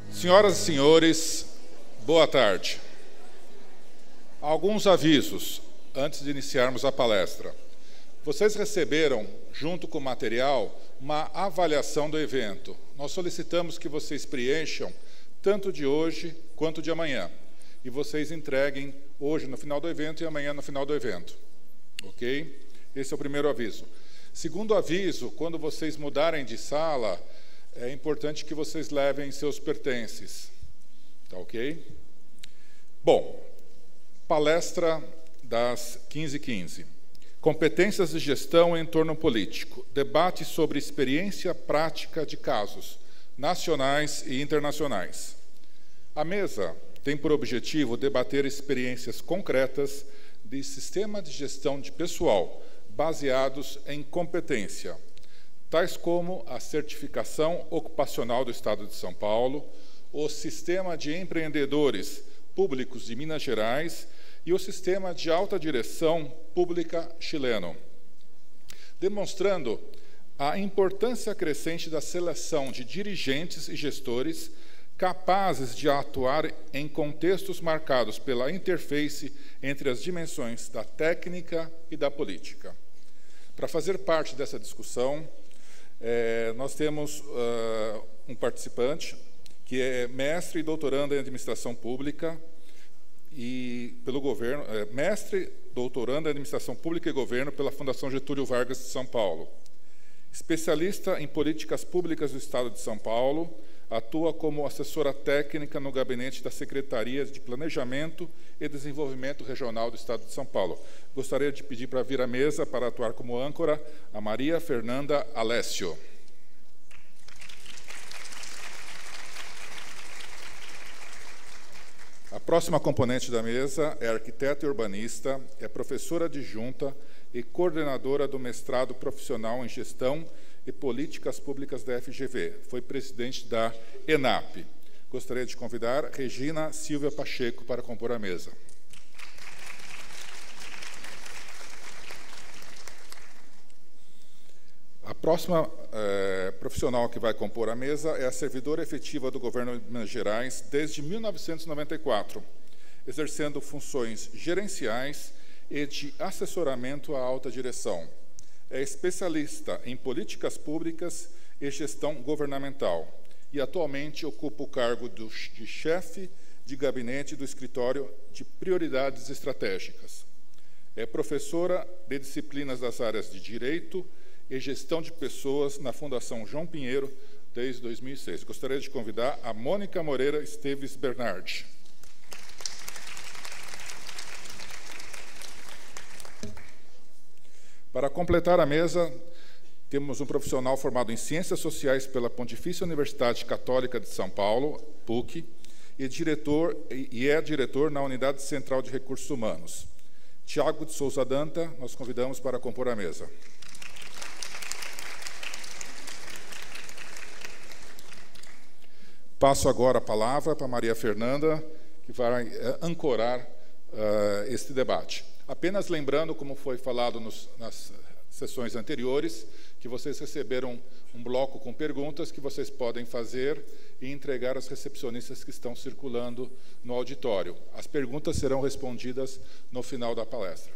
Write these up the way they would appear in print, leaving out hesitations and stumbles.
Senhoras e senhores, boa tarde. Alguns avisos antes de iniciarmos a palestra. Vocês receberam, junto com o material, uma avaliação do evento. Nós solicitamos que vocês preencham tanto de hoje quanto de amanhã. E vocês entreguem hoje no final do evento e amanhã no final do evento. Ok? Esse é o primeiro aviso. Segundo aviso, quando vocês mudarem de sala, é importante que vocês levem seus pertences. Tá ok? Bom, palestra das 15h15. Competências de gestão em entorno político. Debate sobre experiência prática de casos nacionais e internacionais. A mesa tem por objetivo debater experiências concretas de sistema de gestão de pessoal baseados em competência, tais como a certificação ocupacional do Estado de São Paulo, o Sistema de Empreendedores Públicos de Minas Gerais e o Sistema de Alta Direção Pública chileno, demonstrando a importância crescente da seleção de dirigentes e gestores capazes de atuar em contextos marcados pela interface entre as dimensões da técnica e da política. Para fazer parte dessa discussão, nós temos um participante que é mestre e doutorando em administração pública e pelo governo, mestre, doutorando em administração pública e governo pela Fundação Getúlio Vargas de São Paulo, especialista em políticas públicas do Estado de São Paulo, atua como assessora técnica no gabinete da Secretaria de Planejamento e Desenvolvimento Regional do Estado de São Paulo. Gostaria de pedir para vir à mesa para atuar como âncora a Maria Fernanda Alessio. A próxima componente da mesa é arquiteta e urbanista, é professora adjunta e coordenadora do mestrado profissional em Gestão e Políticas Públicas da FGV. Foi presidente da ENAP. Gostaria de convidar Regina Silvia Pacheco para compor a mesa. A próxima profissional que vai compor a mesa é a servidora efetiva do governo de Minas Gerais desde 1994, exercendo funções gerenciais e de assessoramento à alta direção. É especialista em políticas públicas e gestão governamental e atualmente ocupa o cargo de chefe de gabinete do Escritório de Prioridades Estratégicas. É professora de disciplinas das áreas de Direito e Gestão de Pessoas na Fundação João Pinheiro desde 2006. Gostaria de convidar a Mônica Moreira Esteves Bernardi. Para completar a mesa, temos um profissional formado em Ciências Sociais pela Pontifícia Universidade Católica de São Paulo, PUC, e é diretor na Unidade Central de Recursos Humanos. Tiago de Souza Danta, nós convidamos para compor a mesa. Passo agora a palavra para Maria Fernanda, que vai ancorar este debate. Apenas lembrando, como foi falado nas sessões anteriores, que vocês receberam um bloco com perguntas que vocês podem fazer e entregar às recepcionistas que estão circulando no auditório. As perguntas serão respondidas no final da palestra.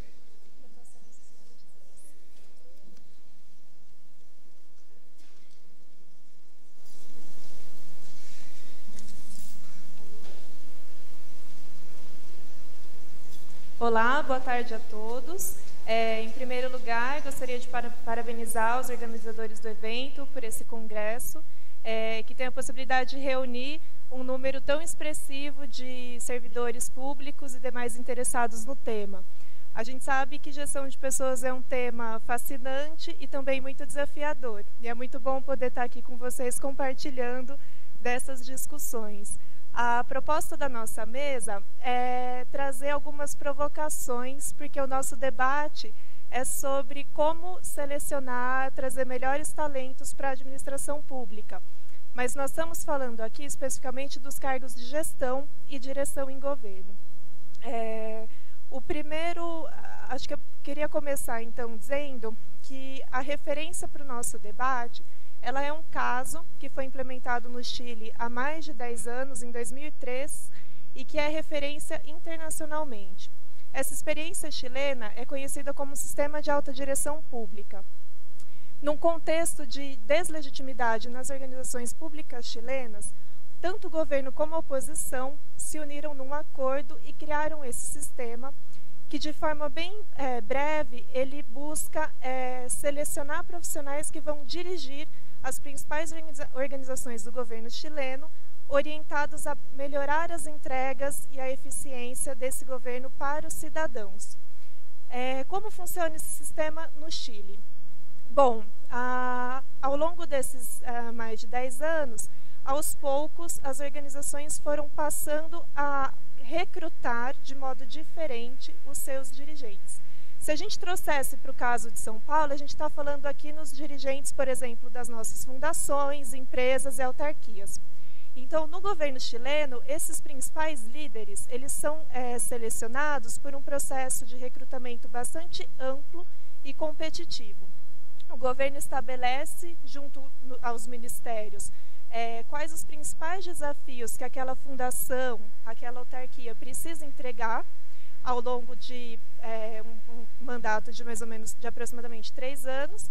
Olá, boa tarde a todos. Em primeiro lugar, gostaria de parabenizar os organizadores do evento por esse congresso, que tem a possibilidade de reunir um número tão expressivo de servidores públicos e demais interessados no tema. A gente sabe que gestão de pessoas é um tema fascinante e também muito desafiador. E é muito bom poder estar aqui com vocês compartilhando dessas discussões. A proposta da nossa mesa é trazer algumas provocações, porque o nosso debate é sobre como selecionar, trazer melhores talentos para a administração pública. Mas nós estamos falando aqui especificamente dos cargos de gestão e direção em governo. O primeiro, acho que eu queria começar então dizendo que a referência para o nosso debate ela é um caso que foi implementado no Chile há mais de 10 anos, em 2003, e que é referência internacionalmente. Essa experiência chilena é conhecida como Sistema de Autodireção Pública. Num contexto de deslegitimidade nas organizações públicas chilenas, tanto o governo como a oposição se uniram num acordo e criaram esse sistema que, de forma bem breve, ele busca selecionar profissionais que vão dirigir as principais organizações do governo chileno, orientados a melhorar as entregas e a eficiência desse governo para os cidadãos. Como funciona esse sistema no Chile? Bom, ao longo desses mais de 10 anos, aos poucos, as organizações foram passando a recrutar de modo diferente os seus dirigentes. Se a gente trouxesse para o caso de São Paulo, a gente está falando aqui nos dirigentes, por exemplo, das nossas fundações, empresas e autarquias. Então, no governo chileno, esses principais líderes, eles são selecionados por um processo de recrutamento bastante amplo e competitivo. O governo estabelece, junto aos ministérios, quais os principais desafios que aquela fundação, aquela autarquia precisa entregar ao longo de um mandato de mais ou menos de aproximadamente 3 anos,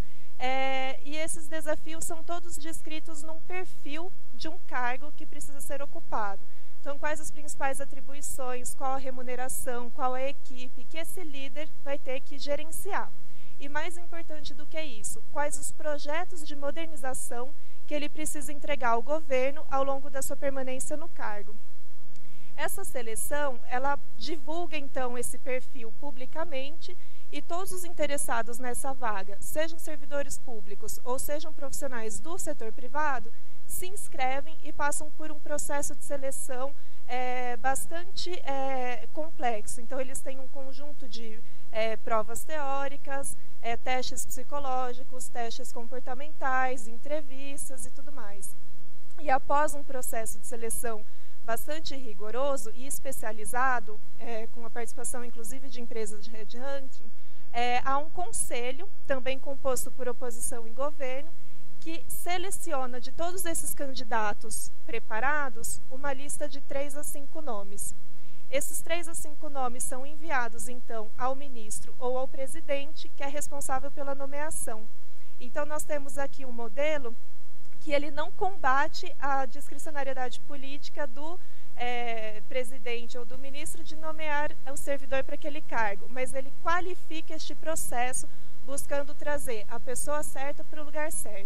e esses desafios são todos descritos num perfil de um cargo que precisa ser ocupado. Então, quais as principais atribuições, qual a remuneração, qual a equipe que esse líder vai ter que gerenciar. E mais importante do que isso, quais os projetos de modernização que ele precisa entregar ao governo ao longo da sua permanência no cargo. Essa seleção, ela divulga então esse perfil publicamente e todos os interessados nessa vaga, sejam servidores públicos ou sejam profissionais do setor privado, se inscrevem e passam por um processo de seleção bastante complexo. Então, eles têm um conjunto de provas teóricas, testes psicológicos, testes comportamentais, entrevistas e tudo mais. E após um processo de seleção bastante rigoroso e especializado, com a participação inclusive de empresas de headhunting, há um conselho, também composto por oposição e governo, que seleciona de todos esses candidatos preparados uma lista de 3 a 5 nomes. Esses 3 a 5 nomes são enviados, então, ao ministro ou ao presidente, que é responsável pela nomeação. Então, nós temos aqui um modelo que ele não combate a discricionariedade política do presidente ou do ministro de nomear o servidor para aquele cargo, mas ele qualifica este processo buscando trazer a pessoa certa para o lugar certo.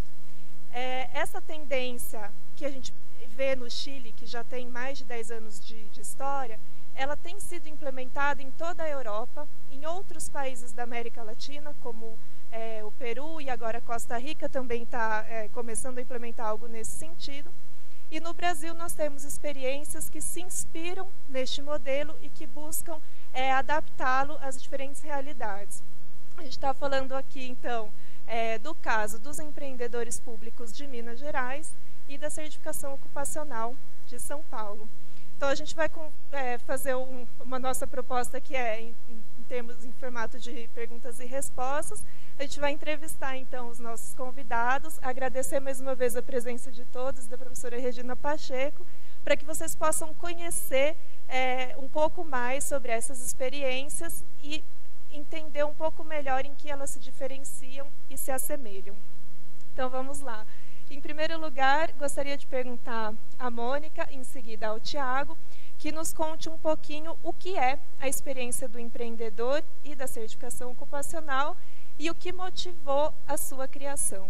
Essa tendência que a gente vê no Chile, que já tem mais de 10 anos de história, ela tem sido implementada em toda a Europa, em outros países da América Latina, como o Peru e agora Costa Rica também está começando a implementar algo nesse sentido. E no Brasil nós temos experiências que se inspiram neste modelo e que buscam adaptá-lo às diferentes realidades. A gente está falando aqui, então, do caso dos empreendedores públicos de Minas Gerais e da certificação ocupacional de São Paulo. Então, a gente vai fazer uma nossa proposta que em formato de perguntas e respostas. A gente vai entrevistar, então, os nossos convidados, agradecer mais uma vez a presença de todos, da professora Regina Pacheco, para que vocês possam conhecer um pouco mais sobre essas experiências e entender um pouco melhor em que elas se diferenciam e se assemelham. Então, vamos lá. Em primeiro lugar, gostaria de perguntar à Mônica, em seguida ao Tiago, que nos conte um pouquinho o que é a experiência do empreendedor e da certificação ocupacional e o que motivou a sua criação.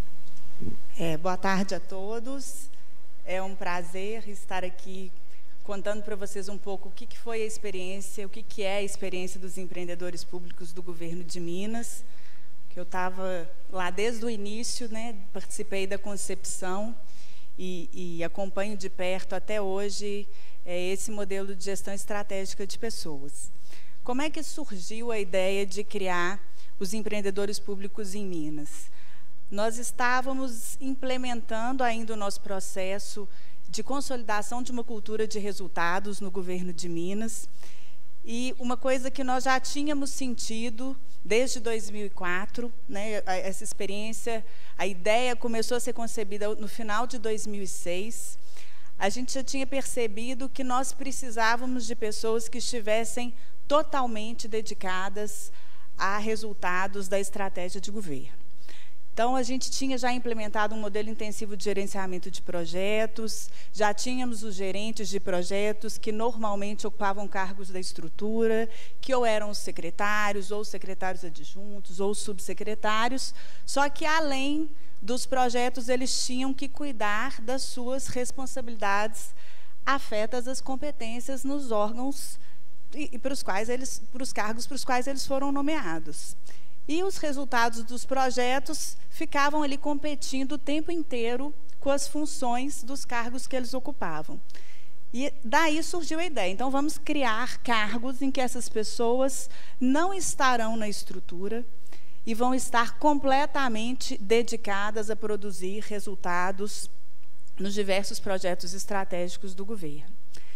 Boa tarde a todos. É um prazer estar aqui contando para vocês um pouco o que foi a experiência, o que é a experiência dos empreendedores públicos do governo de Minas. Eu estava lá desde o início, né, participei da concepção e acompanho de perto até hoje esse modelo de gestão estratégica de pessoas. Como é que surgiu a ideia de criar os empreendedores públicos em Minas? Nós estávamos implementando ainda o nosso processo de consolidação de uma cultura de resultados no governo de Minas, e uma coisa que nós já tínhamos sentido desde 2004, né, essa experiência, a ideia começou a ser concebida no final de 2006. A gente já tinha percebido que nós precisávamos de pessoas que estivessem totalmente dedicadas a resultados da estratégia de governo. Então, a gente tinha já implementado um modelo intensivo de gerenciamento de projetos, já tínhamos os gerentes de projetos que normalmente ocupavam cargos da estrutura, que ou eram os secretários, ou secretários adjuntos, ou subsecretários, só que, além dos projetos, eles tinham que cuidar das suas responsabilidades afetas às competências nos órgãos e para os cargos para os quais eles foram nomeados. E os resultados dos projetos ficavam ali competindo o tempo inteiro com as funções dos cargos que eles ocupavam. E daí surgiu a ideia. Então, vamos criar cargos em que essas pessoas não estarão na estrutura e vão estar completamente dedicadas a produzir resultados nos diversos projetos estratégicos do governo.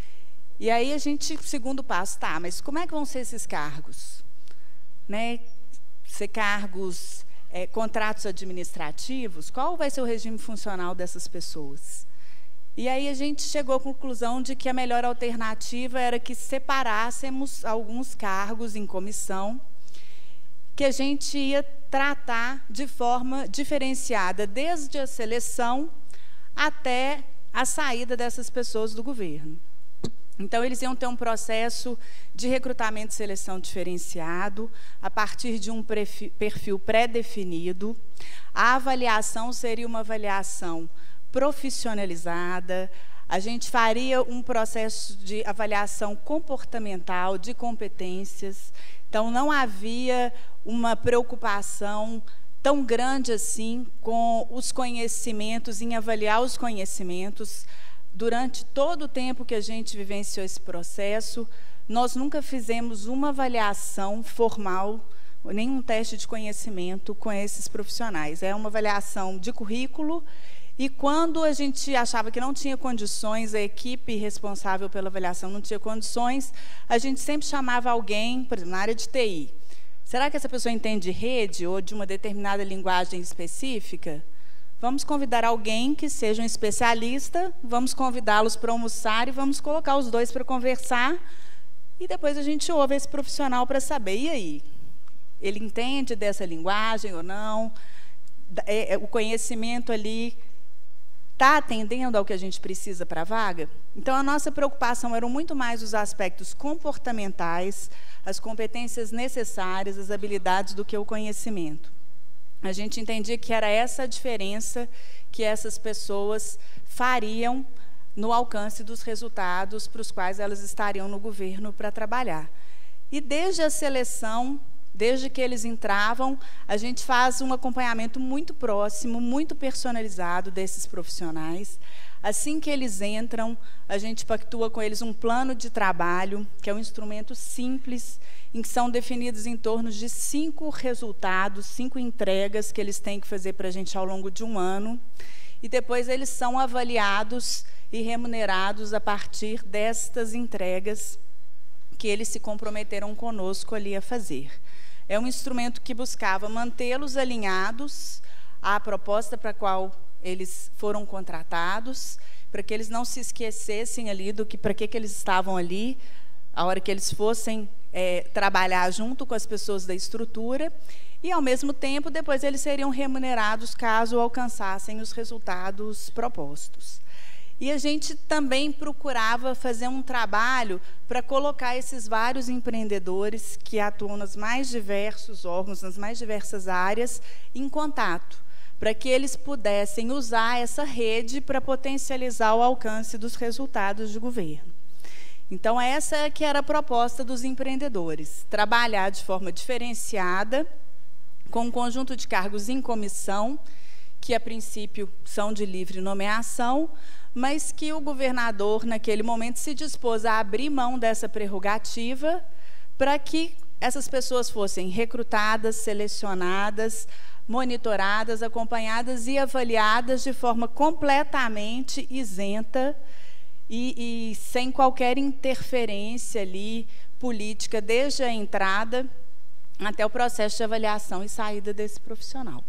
E aí a gente, segundo passo, tá, mas como é que vão ser esses cargos? Né? Ser cargos, contratos administrativos, qual vai ser o regime funcional dessas pessoas? E aí a gente chegou à conclusão de que a melhor alternativa era que separássemos alguns cargos em comissão, que a gente ia tratar de forma diferenciada, desde a seleção até a saída dessas pessoas do governo. Então, eles iam ter um processo de recrutamento e seleção diferenciado, a partir de um perfil pré-definido. A avaliação seria uma avaliação profissionalizada. A gente faria um processo de avaliação comportamental, de competências. Então, não havia uma preocupação tão grande assim com os conhecimentos, em avaliar os conhecimentos. Durante todo o tempo que a gente vivenciou esse processo, nós nunca fizemos uma avaliação formal, nenhum teste de conhecimento com esses profissionais. É uma avaliação de currículo, e quando a gente achava que não tinha condições, a equipe responsável pela avaliação não tinha condições, a gente sempre chamava alguém, por exemplo, na área de TI. Será que essa pessoa entende de rede ou de uma determinada linguagem específica? Vamos convidar alguém que seja um especialista, vamos convidá-los para almoçar e vamos colocar os dois para conversar, e depois a gente ouve esse profissional para saber, e aí? Ele entende dessa linguagem ou não? O conhecimento ali está atendendo ao que a gente precisa para a vaga? Então, a nossa preocupação eram muito mais os aspectos comportamentais, as competências necessárias, as habilidades, do que o conhecimento. A gente entendia que era essa a diferença que essas pessoas fariam no alcance dos resultados para os quais elas estariam no governo para trabalhar. E desde a seleção, desde que eles entravam, a gente faz um acompanhamento muito próximo, muito personalizado desses profissionais. Assim que eles entram, a gente pactua com eles um plano de trabalho, que é um instrumento simples, em que são definidos em torno de 5 resultados, 5 entregas que eles têm que fazer para a gente ao longo de um ano. E depois eles são avaliados e remunerados a partir destas entregas que eles se comprometeram conosco ali a fazer. É um instrumento que buscava mantê-los alinhados à proposta para a qual eles foram contratados, para que eles não se esquecessem ali do que, para que eles estavam ali, a hora que eles fossem trabalhar junto com as pessoas da estrutura, e, ao mesmo tempo, depois eles seriam remunerados caso alcançassem os resultados propostos. E a gente também procurava fazer um trabalho para colocar esses vários empreendedores que atuam nos mais diversos órgãos, nas mais diversas áreas, em contato, para que eles pudessem usar essa rede para potencializar o alcance dos resultados de governo. Então, essa que era a proposta dos empreendedores, trabalhar de forma diferenciada, com um conjunto de cargos em comissão, que, a princípio, são de livre nomeação, mas que o governador, naquele momento, se dispôs a abrir mão dessa prerrogativa para que essas pessoas fossem recrutadas, selecionadas, monitoradas, acompanhadas e avaliadas de forma completamente isenta e sem qualquer interferência ali política, desde a entrada até o processo de avaliação e saída desse profissional.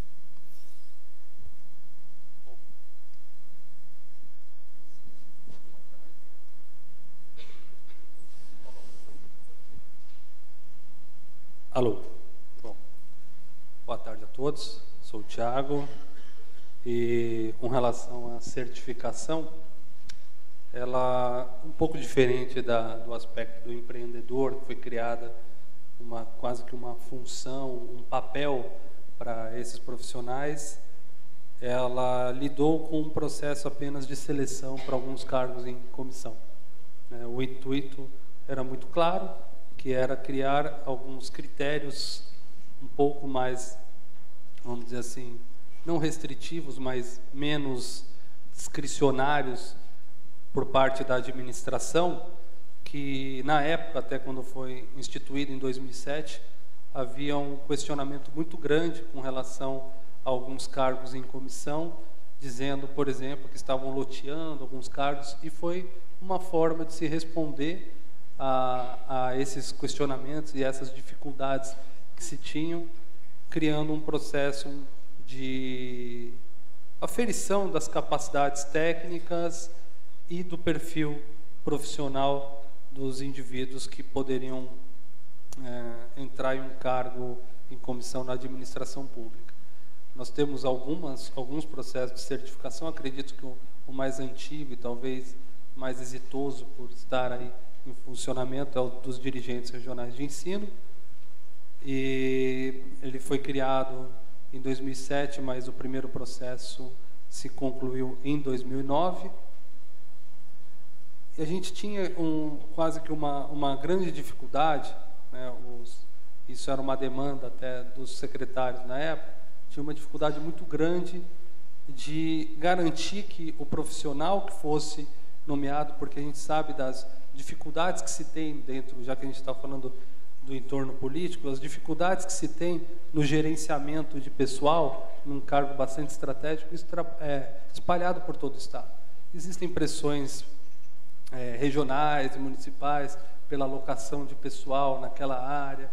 Alô. Bom, boa tarde a todos. Sou o Thiago. E com relação à certificação, ela um pouco diferente do aspecto do empreendedor, que foi criada quase que uma função, um papel para esses profissionais. Ela lidou com um processo apenas de seleção para alguns cargos em comissão. O intuito era muito claro, que era criar alguns critérios um pouco mais, vamos dizer assim, não restritivos, mas menos discricionários por parte da administração, que na época, até quando foi instituído em 2007, havia um questionamento muito grande com relação a alguns cargos em comissão, dizendo, por exemplo, que estavam loteando alguns cargos, e foi uma forma de se responder a esses questionamentos e essas dificuldades que se tinham, criando um processo de aferição das capacidades técnicas e do perfil profissional dos indivíduos que poderiam entrar em um cargo em comissão na administração pública. Nós temos alguns processos de certificação, acredito que o mais antigo e talvez mais exitoso por estar aí em funcionamento é o dos dirigentes regionais de ensino, e ele foi criado em 2007, mas o primeiro processo se concluiu em 2009. E a gente tinha quase que uma grande dificuldade, né? Isso era uma demanda até dos secretários na época, tinha uma dificuldade muito grande de garantir que o profissional que fosse nomeado, porque a gente sabe das dificuldades que se tem dentro, já que a gente está falando do entorno político, as dificuldades que se tem no gerenciamento de pessoal, num cargo bastante estratégico, isso é espalhado por todo o Estado. Existem pressões regionais e municipais pela alocação de pessoal naquela área,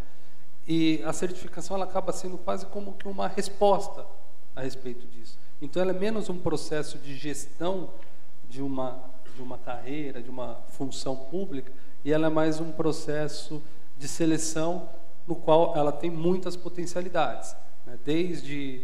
e a certificação ela acaba sendo quase como que uma resposta a respeito disso. Então ela é menos um processo de gestão de uma carreira, de uma função pública, e ela é mais um processo de seleção no qual ela tem muitas potencialidades, né? Desde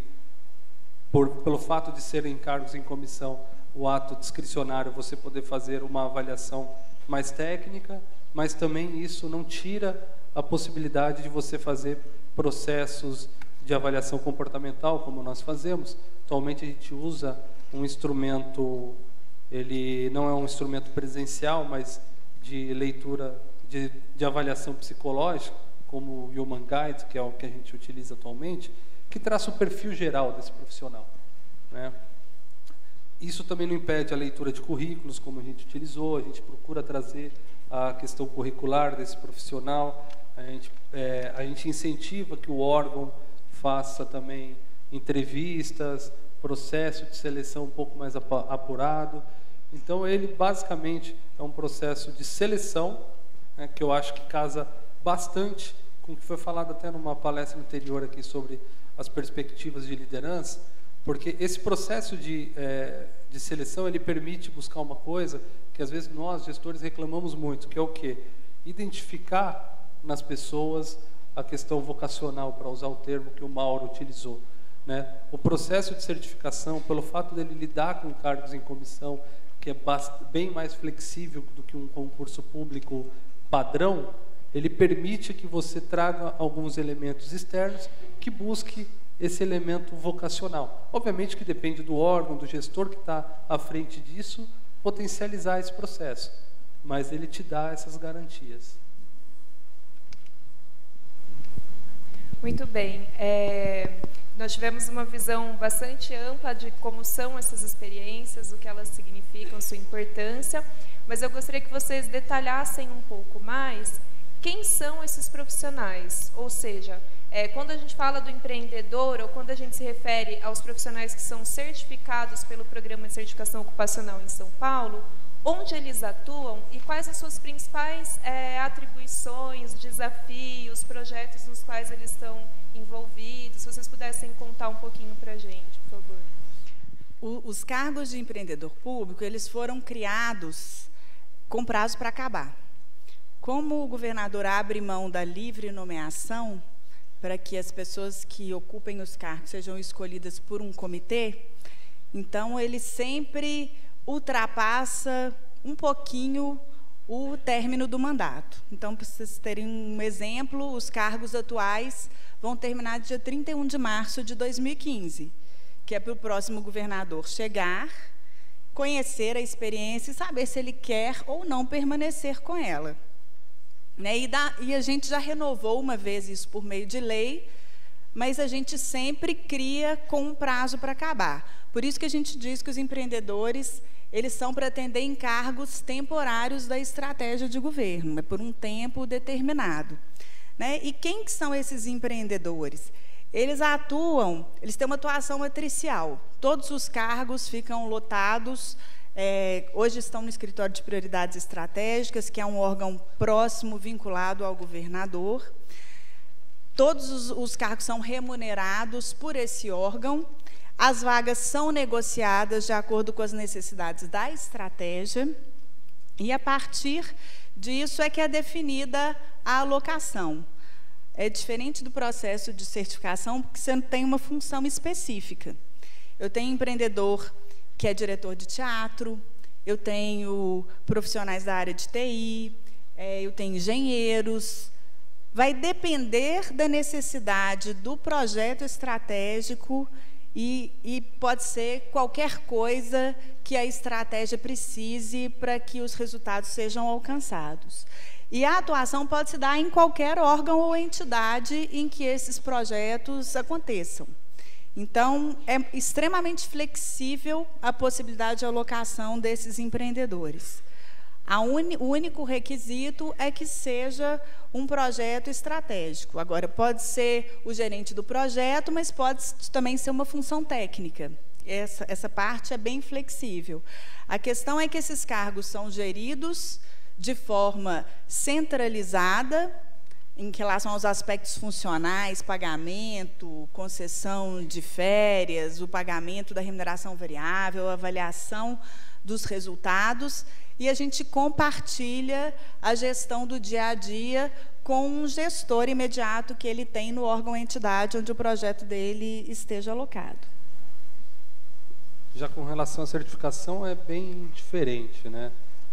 pelo fato de serem cargos em comissão, o ato discricionário, você poder fazer uma avaliação mais técnica, mas também isso não tira a possibilidade de você fazer processos de avaliação comportamental, como nós fazemos. Atualmente a gente usa um instrumento, ele não é um instrumento presencial, mas de leitura, de avaliação psicológica, como o Human Guide, que é o que a gente utiliza atualmente, que traça o perfil geral desse profissional, né? Isso também não impede a leitura de currículos, como a gente utilizou, a gente procura trazer a questão curricular desse profissional, a gente incentiva que o órgão faça também entrevistas, processo de seleção um pouco mais apurado. Então ele basicamente é um processo de seleção, né, que eu acho que casa bastante com o que foi falado até numa palestra anterior aqui sobre as perspectivas de liderança, porque esse processo de seleção ele permite buscar uma coisa que às vezes nós gestores reclamamos muito, que é o quê? Identificar nas pessoas a questão vocacional, para usar o termo que o Mauro utilizou, né? O processo de certificação, pelo fato dele lidar com cargos em comissão, que é bem mais flexível do que um concurso público padrão, ele permite que você traga alguns elementos externos que busque esse elemento vocacional. Obviamente que depende do órgão, do gestor que está à frente disso, potencializar esse processo, mas ele te dá essas garantias. Muito bem. Nós tivemos uma visão bastante ampla de como são essas experiências, o que elas significam, sua importância, mas eu gostaria que vocês detalhassem um pouco mais quem são esses profissionais, ou seja, quando a gente fala do empreendedor ou quando a gente se refere aos profissionais que são certificados pelo Programa de Certificação Ocupacional em São Paulo, onde eles atuam e quais as suas principais atribuições, desafios, projetos nos quais eles estão envolvidos. Se vocês pudessem contar um pouquinho para a gente, por favor. Os cargos de empreendedor público, eles foram criados com prazo para acabar. Como o governador abre mão da livre nomeação para que as pessoas que ocupem os cargos sejam escolhidas por um comitê, então ele sempre ultrapassa um pouquinho o término do mandato. Então, para vocês terem um exemplo, os cargos atuais vão terminar dia 31 de março de 2015, que é para o próximo governador chegar, conhecer a experiência e saber se ele quer ou não permanecer com ela. E a gente já renovou uma vez isso por meio de lei, mas a gente sempre cria com um prazo para acabar. Por isso que a gente diz que os empreendedores, eles são para atender encargos temporários da estratégia de governo, é por um tempo determinado. E quem que são esses empreendedores? Eles têm uma atuação matricial. Todos os cargos ficam lotados. Hoje estão no escritório de prioridades estratégicas, que é um órgão próximo, vinculado ao governador. Todos os cargos são remunerados por esse órgão. As vagas são negociadas de acordo com as necessidades da estratégia. E, a partir disso, é que é definida a alocação. É diferente do processo de certificação, porque você não tem uma função específica. Eu tenho empreendedor que é diretor de teatro, eu tenho profissionais da área de TI, eu tenho engenheiros. Vai depender da necessidade do projeto estratégico e pode ser qualquer coisa que a estratégia precise para que os resultados sejam alcançados. E a atuação pode se dar em qualquer órgão ou entidade em que esses projetos aconteçam. Então, é extremamente flexível a possibilidade de alocação desses empreendedores. O único requisito é que seja um projeto estratégico. Agora, pode ser o gerente do projeto, mas pode também ser uma função técnica. Essa parte é bem flexível. A questão é que esses cargos são geridos de forma centralizada, em relação aos aspectos funcionais, pagamento, concessão de férias, o pagamento da remuneração variável, avaliação dos resultados, e a gente compartilha a gestão do dia a dia com um gestor imediato que ele tem no órgão ou entidade onde o projeto dele esteja alocado. Já com relação à certificação é bem diferente, né?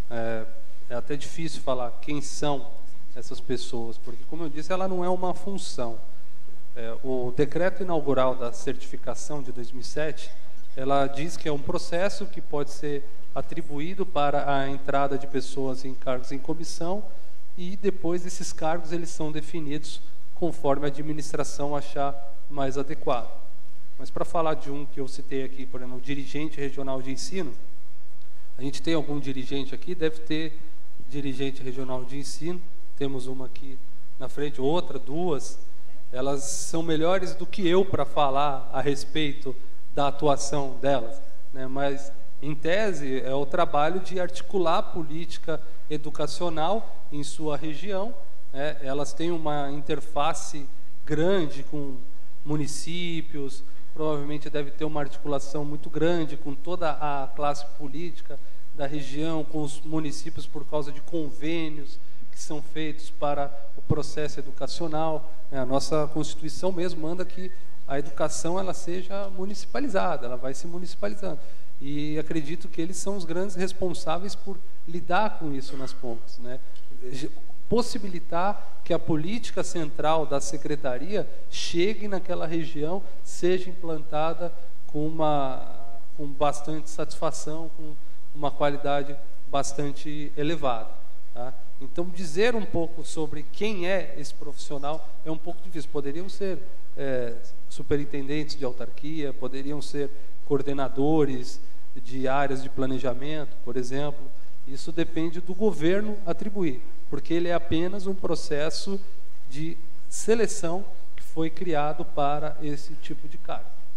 É até difícil falar quem são essas pessoas, porque, como eu disse, ela não é uma função. O decreto inaugural da certificação de 2007, ela diz que é um processo que pode ser atribuído para a entrada de pessoas em cargos em comissão, e depois esses cargos eles são definidos conforme a administração achar mais adequado. Mas para falar de um que eu citei aqui, por exemplo, o dirigente regional de ensino, a gente tem algum dirigente aqui, deve ter dirigente regional de ensino, temos uma aqui na frente, outra, duas, elas são melhores do que eu para falar a respeito da atuação delas, né? Mas, em tese, é o trabalho de articular a política educacional em sua região, né? Elas têm uma interface grande com municípios, provavelmente deve ter uma articulação muito grande com toda a classe política da região, com os municípios por causa de convênios que são feitos para o processo educacional. A nossa Constituição mesmo manda que a educação ela seja municipalizada, ela vai se municipalizando. E acredito que eles são os grandes responsáveis por lidar com isso nas pontas, né? Possibilitar que a política central da secretaria chegue naquela região, seja implantada com bastante satisfação, com uma qualidade bastante elevada, tá? Então, dizer um pouco sobre quem é esse profissional é um pouco difícil. Poderiam ser superintendentes de autarquia, poderiam ser coordenadores de áreas de planejamento, por exemplo. Isso depende do governo atribuir, porque ele é apenas um processo de seleção que foi criado para esse tipo de cargo.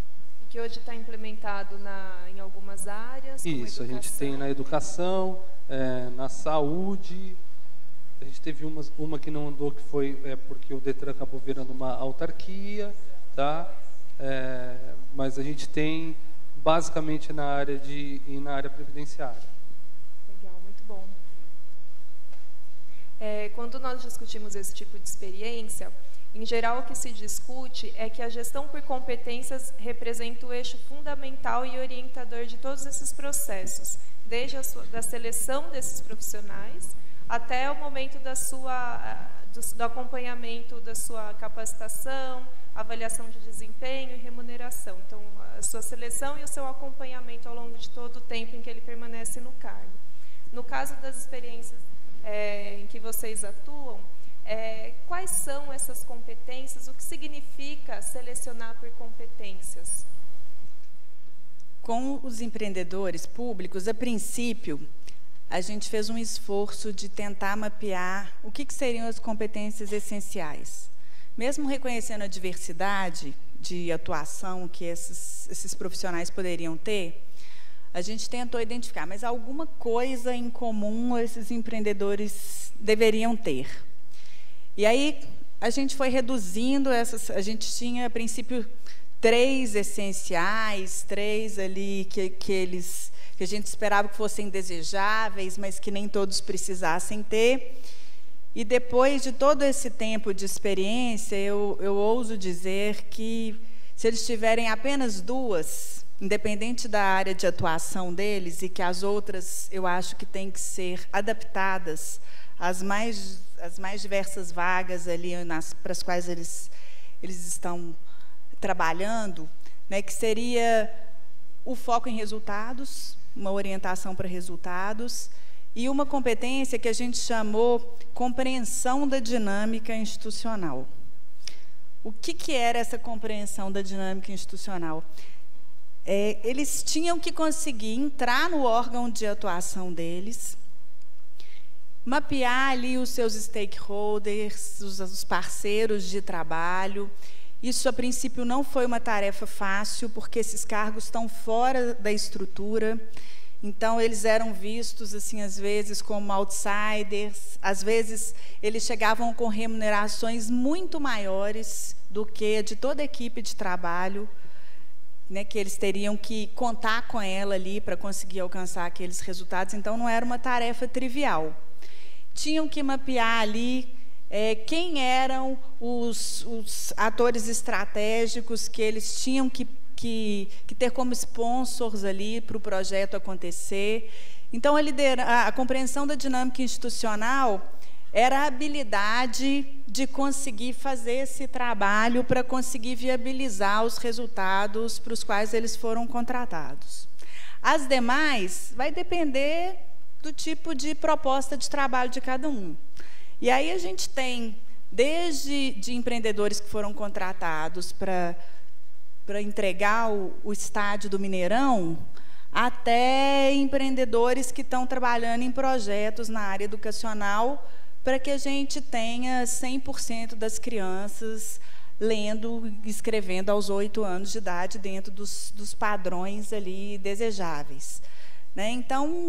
que hoje está implementado em algumas áreas. Isso, a gente tem na educação, na saúde. A gente teve uma que não andou, que foi porque o Detran acabou virando uma autarquia, tá? Mas a gente tem basicamente na área previdenciária. Legal, muito bom. Quando nós discutimos esse tipo de experiência, em geral o que se discute é que a gestão por competências representa o eixo fundamental e orientador de todos esses processos, desde da seleção desses profissionais até o momento do acompanhamento da sua capacitação, avaliação de desempenho e remuneração. Então, a sua seleção e o seu acompanhamento ao longo de todo o tempo em que ele permanece no cargo. No caso das experiências em que vocês atuam, quais são essas competências? O que significa selecionar por competências? Com os empreendedores públicos, a princípio, a gente fez um esforço de tentar mapear o que seriam as competências essenciais. Mesmo reconhecendo a diversidade de atuação que esses profissionais poderiam ter, a gente tentou identificar, mas alguma coisa em comum esses empreendedores deveriam ter. E aí a gente foi reduzindo a gente tinha, a princípio, 3 essenciais, 3 ali que a gente esperava que fossem desejáveis, mas que nem todos precisassem ter. E depois de todo esse tempo de experiência, eu ouso dizer que, se eles tiverem apenas 2, independente da área de atuação deles, e que as outras, eu acho que têm que ser adaptadas às mais diversas vagas ali para as quais eles estão trabalhando, né, que seria o foco em resultados, uma orientação para resultados, e uma competência que a gente chamou compreensão da dinâmica institucional. O que era essa compreensão da dinâmica institucional? Eles tinham que conseguir entrar no órgão de atuação deles, mapear ali os seus stakeholders, os parceiros de trabalho. Isso, a princípio, não foi uma tarefa fácil, porque esses cargos estão fora da estrutura. Então, eles eram vistos, assim, às vezes, como outsiders. Às vezes, eles chegavam com remunerações muito maiores do que a de toda a equipe de trabalho, né, que eles teriam que contar com ela ali para conseguir alcançar aqueles resultados. Então, não era uma tarefa trivial. Tinham que mapear ali quem eram os atores estratégicos que eles tinham que ter como sponsors ali para o projeto acontecer. Então, a compreensão da dinâmica institucional era a habilidade de conseguir fazer esse trabalho para conseguir viabilizar os resultados para os quais eles foram contratados. As demais vai depender do tipo de proposta de trabalho de cada um. E aí a gente tem, desde de empreendedores que foram contratados para entregar o estádio do Mineirão, até empreendedores que estão trabalhando em projetos na área educacional, para que a gente tenha 100% das crianças lendo e escrevendo aos 8 anos de idade, dentro dos padrões ali desejáveis, né? Então,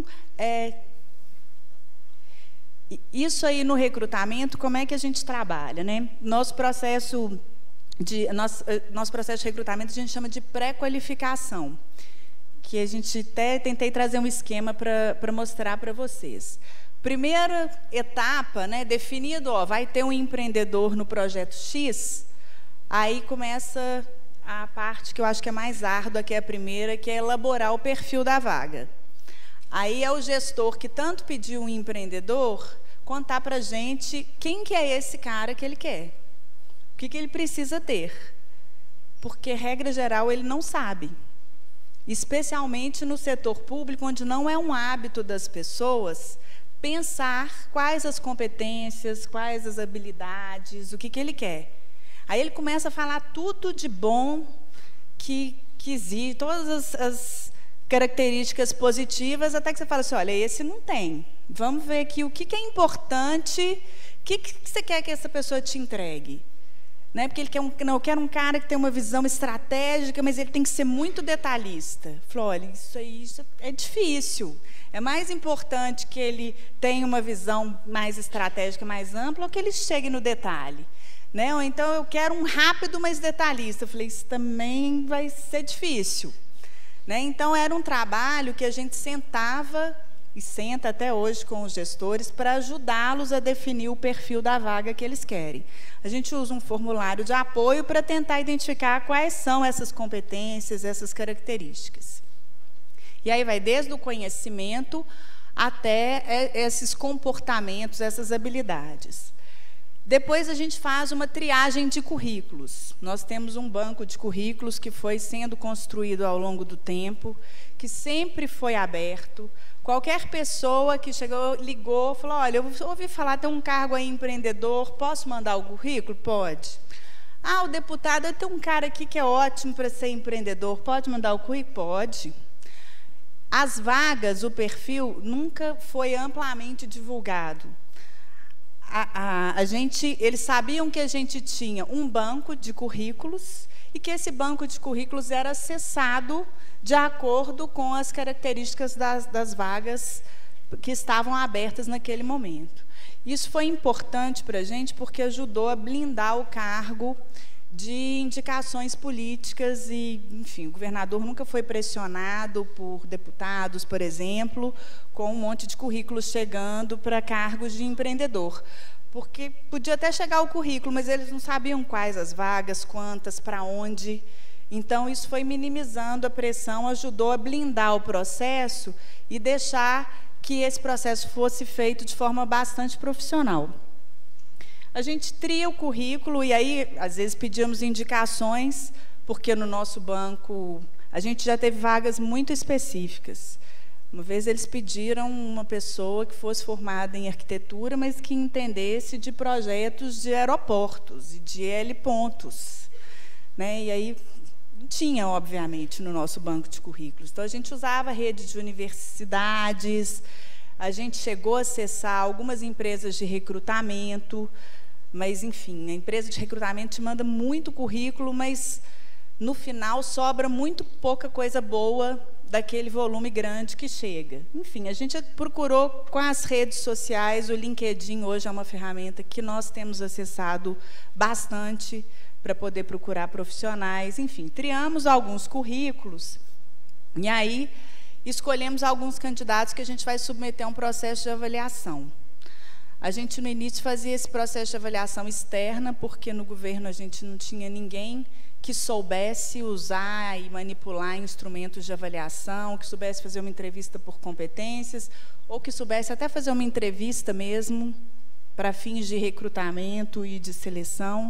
isso aí no recrutamento, como é que a gente trabalha, né? Nosso processo de recrutamento a gente chama de pré-qualificação, que a gente até tentei trazer um esquema para mostrar para vocês. Primeira etapa, né, definido, vai ter um empreendedor no projeto X, aí começa a parte que eu acho que é mais árdua, que é a primeira, que é elaborar o perfil da vaga. Aí é o gestor que tanto pediu um empreendedor contar para a gente quem que é esse cara que ele quer, o que ele precisa ter, porque, regra geral, ele não sabe, especialmente no setor público, onde não é um hábito das pessoas pensar quais as competências, quais as habilidades, o que ele quer. Aí ele começa a falar tudo de bom que exige, todas as características positivas, até que você fala assim, olha, esse não tem. Vamos ver aqui o que é importante, o que você quer que essa pessoa te entregue. Né? Porque ele quer não, eu quero um cara que tem uma visão estratégica, mas ele tem que ser muito detalhista. Falou, olha, isso é difícil. É mais importante que ele tenha uma visão mais estratégica, mais ampla, ou que ele chegue no detalhe. Né? Ou então, eu quero um rápido, mas detalhista. Eu falei, isso também vai ser difícil. Né? Então, era um trabalho que a gente sentava, e senta até hoje com os gestores, para ajudá-los a definir o perfil da vaga que eles querem. A gente usa um formulário de apoio para tentar identificar quais são essas competências, essas características. E aí vai desde o conhecimento até esses comportamentos, essas habilidades. Depois a gente faz uma triagem de currículos. Nós temos um banco de currículos que foi sendo construído ao longo do tempo, que sempre foi aberto. Qualquer pessoa que chegou, ligou, falou, olha, eu ouvi falar, tem um cargo aí empreendedor, posso mandar o currículo? Pode. Ah, o deputado, tem um cara aqui que é ótimo para ser empreendedor, pode mandar o currículo? Pode. As vagas, o perfil, nunca foi amplamente divulgado. Eles sabiam que a gente tinha um banco de currículos e que esse banco de currículos era acessado de acordo com as características das vagas que estavam abertas naquele momento. Isso foi importante para a gente porque ajudou a blindar o cargo de indicações políticas e, enfim, o governador nunca foi pressionado por deputados, por exemplo, com um monte de currículos chegando para cargos de empreendedor. Porque podia até chegar o currículo, mas eles não sabiam quais as vagas, quantas, para onde. Então, isso foi minimizando a pressão, ajudou a blindar o processo e deixar que esse processo fosse feito de forma bastante profissional. A gente tria o currículo e aí, às vezes, pedíamos indicações, porque no nosso banco a gente já teve vagas muito específicas. Uma vez eles pediram uma pessoa que fosse formada em arquitetura, mas que entendesse de projetos de aeroportos e de helipontos. Né? E aí, não tinha, obviamente, no nosso banco de currículos. Então, a gente usava a rede de universidades, a gente chegou a acessar algumas empresas de recrutamento, mas, enfim, a empresa de recrutamento te manda muito currículo, mas, no final, sobra muito pouca coisa boa daquele volume grande que chega. Enfim, a gente procurou com as redes sociais, o LinkedIn hoje é uma ferramenta que nós temos acessado bastante para poder procurar profissionais. Enfim, triamos alguns currículos e aí escolhemos alguns candidatos que a gente vai submeter a um processo de avaliação. A gente, no início, fazia esse processo de avaliação externa, porque no governo a gente não tinha ninguém que soubesse usar e manipular instrumentos de avaliação, que soubesse fazer uma entrevista por competências, ou que soubesse até fazer uma entrevista mesmo para fins de recrutamento e de seleção.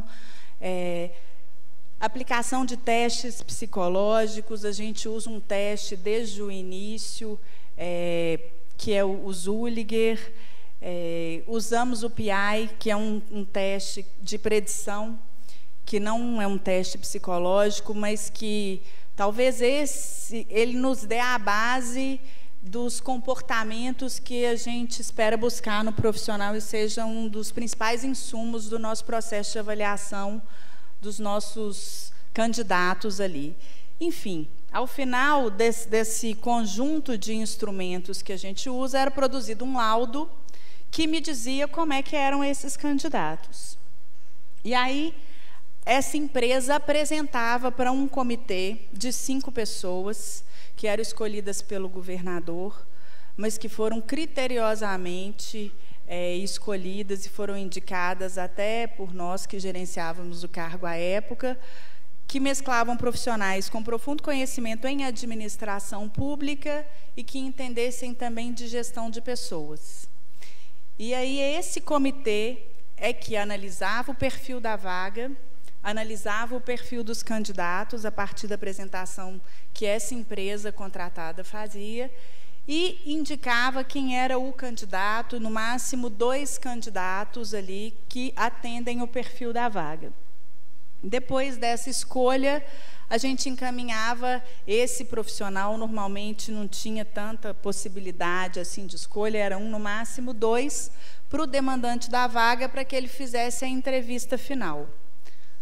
Aplicação de testes psicológicos, a gente usa um teste desde o início, que é o Zulliger. Usamos o PI, que é um teste de predição, que não é um teste psicológico, mas que talvez ele nos dê a base dos comportamentos que a gente espera buscar no profissional e seja um dos principais insumos do nosso processo de avaliação dos nossos candidatos ali. Enfim, ao final desse conjunto de instrumentos que a gente usa, era produzido um laudo que me dizia como é que eram esses candidatos. E aí, essa empresa apresentava para um comitê de 5 pessoas, que eram escolhidas pelo governador, mas que foram criteriosamente escolhidas e foram indicadas até por nós que gerenciávamos o cargo à época, que mesclavam profissionais com profundo conhecimento em administração pública e que entendessem também de gestão de pessoas. E aí esse comitê é que analisava o perfil da vaga, analisava o perfil dos candidatos a partir da apresentação que essa empresa contratada fazia e indicava quem era o candidato, no máximo 2 candidatos ali que atendem o perfil da vaga. Depois dessa escolha, a gente encaminhava esse profissional, normalmente não tinha tanta possibilidade assim de escolha, era no máximo 2, para o demandante da vaga, para que ele fizesse a entrevista final.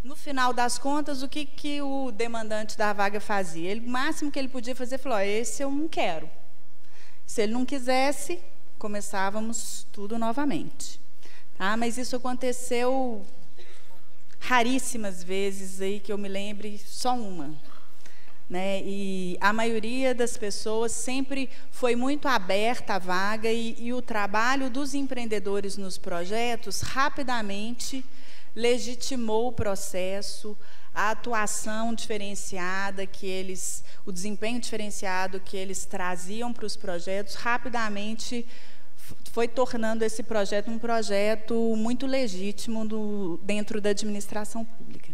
No final das contas, o que o demandante da vaga fazia? O máximo que ele podia fazer, falou, esse eu não quero. Se ele não quisesse, começávamos tudo novamente. Tá? Mas isso aconteceu raríssimas vezes, aí que eu me lembre, só uma. Né? E a maioria das pessoas sempre foi muito aberta à vaga e o trabalho dos empreendedores nos projetos rapidamente legitimou o processo, a atuação diferenciada que eles, o desempenho diferenciado que eles traziam para os projetos, rapidamente foi tornando esse projeto um projeto muito legítimo dentro da administração pública.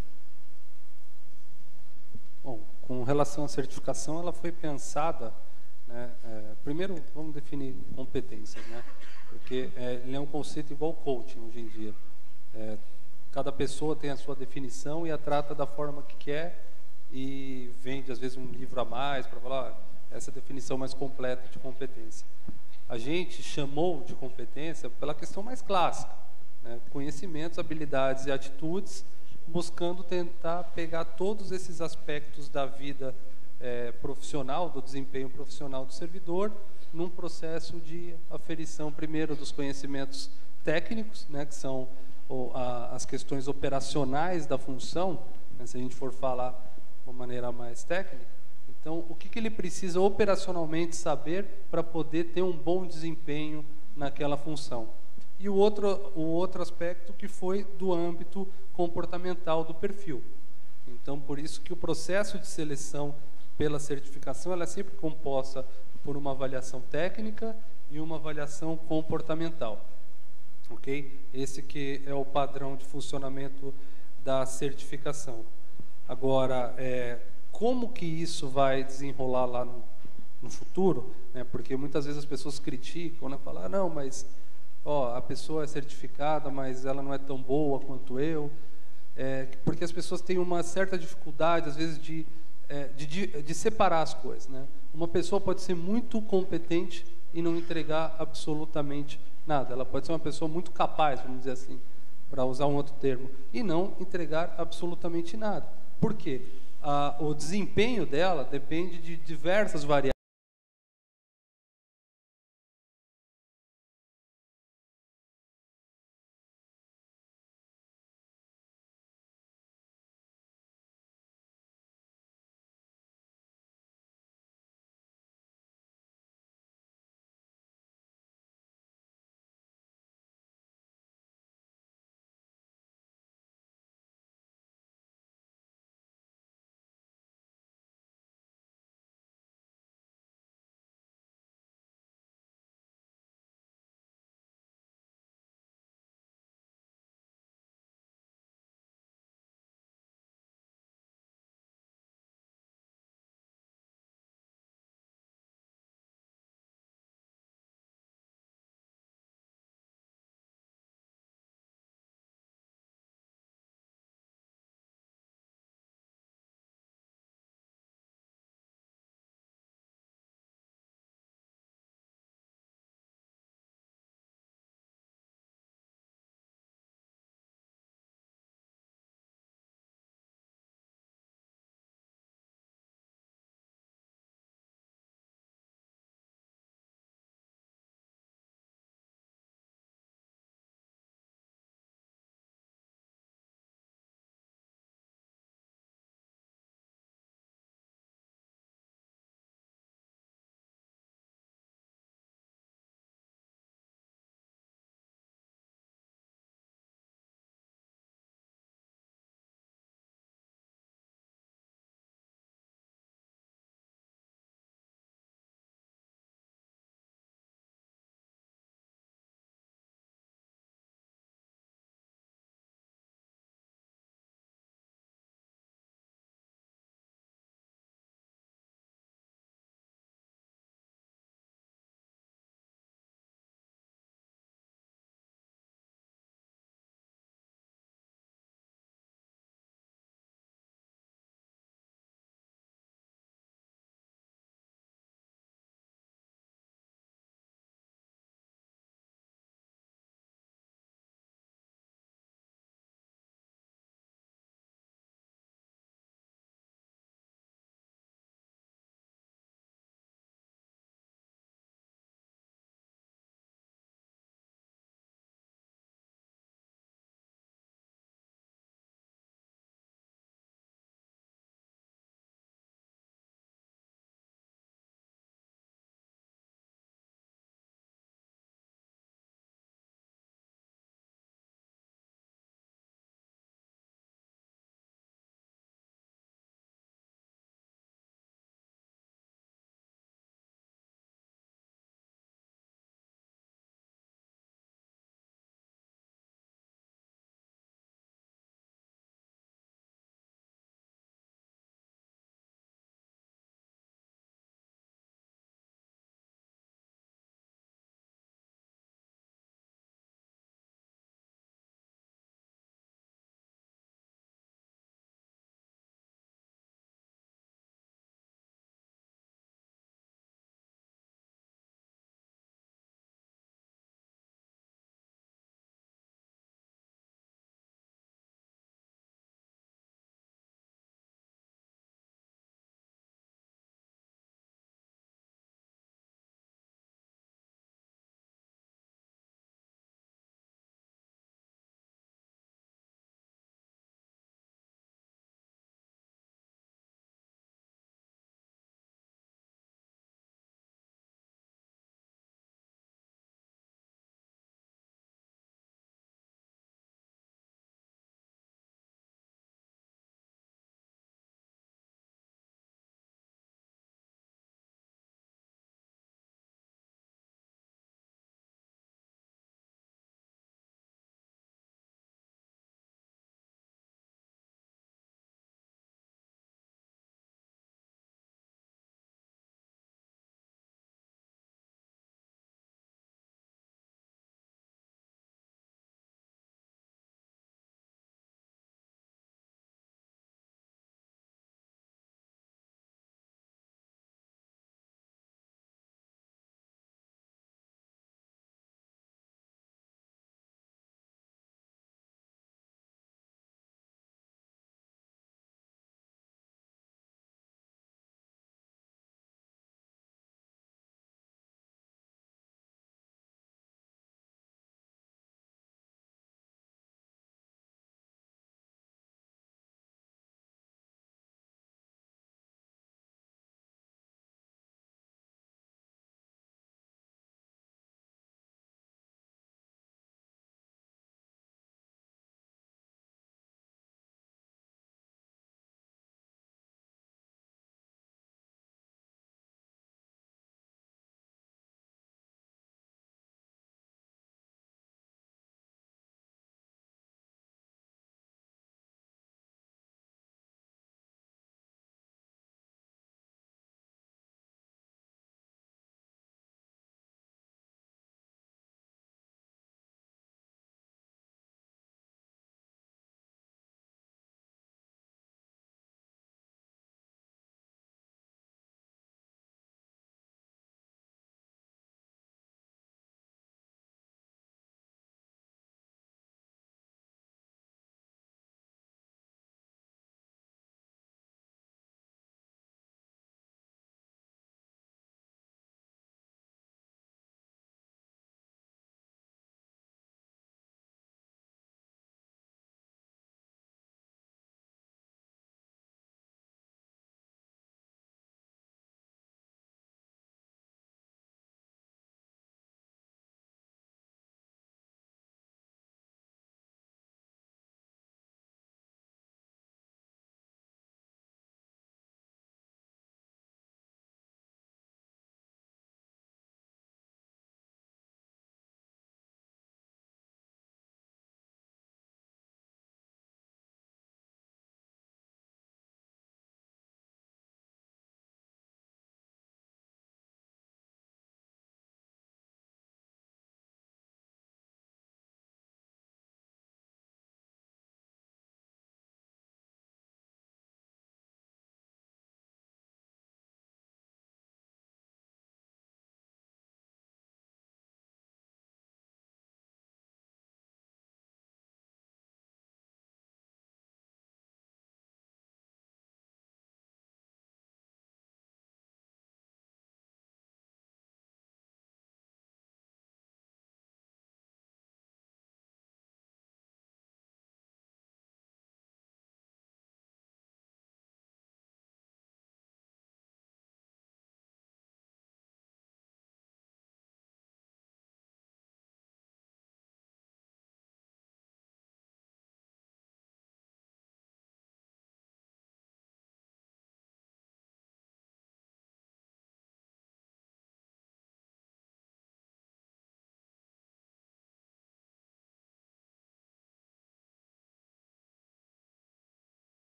Bom, com relação à certificação, ela foi pensada, né, primeiro vamos definir competências, né, porque ele é um conceito igual coaching hoje em dia. Cada pessoa tem a sua definição e a trata da forma que quer e vende, às vezes, um livro a mais para falar essa definição mais completa de competência. A gente chamou de competência pela questão mais clássica, né? Conhecimentos, habilidades e atitudes, buscando tentar pegar todos esses aspectos da vida profissional, do desempenho profissional do servidor, num processo de aferição, primeiro, dos conhecimentos técnicos, né, que são as questões operacionais da função, né, se a gente for falar de uma maneira mais técnica. Então, o que ele precisa operacionalmente saber para poder ter um bom desempenho naquela função? E o outro aspecto que foi do âmbito comportamental do perfil. Então, por isso que o processo de seleção pela certificação ela é sempre composta por uma avaliação técnica e uma avaliação comportamental. Ok? Esse que é o padrão de funcionamento da certificação. Agora, como que isso vai desenrolar lá no futuro? Né? Porque muitas vezes as pessoas criticam, né? Falam, não, mas a pessoa é certificada, mas ela não é tão boa quanto eu. Porque as pessoas têm uma certa dificuldade, às vezes, de separar as coisas. Né? Uma pessoa pode ser muito competente e não entregar absolutamente nada. Ela pode ser uma pessoa muito capaz, vamos dizer assim, para usar um outro termo, e não entregar absolutamente nada. Por quê? O desempenho dela depende de diversas variáveis.